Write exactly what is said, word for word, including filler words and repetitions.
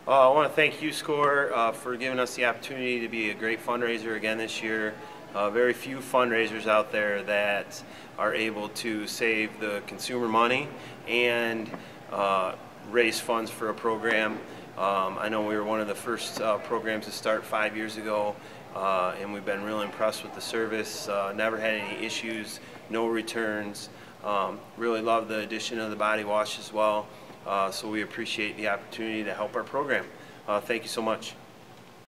Uh, I want to thank uScore uh, for giving us the opportunity to be a great fundraiser again this year. Uh, very few fundraisers out there that are able to save the consumer money and uh, raise funds for a program. Um, I know we were one of the first uh, programs to start five years ago, uh, and we've been really impressed with the service. Uh, never had any issues, no returns. Um, really love the addition of the body wash as well. Uh, so we appreciate the opportunity to help our program. Uh, thank you so much.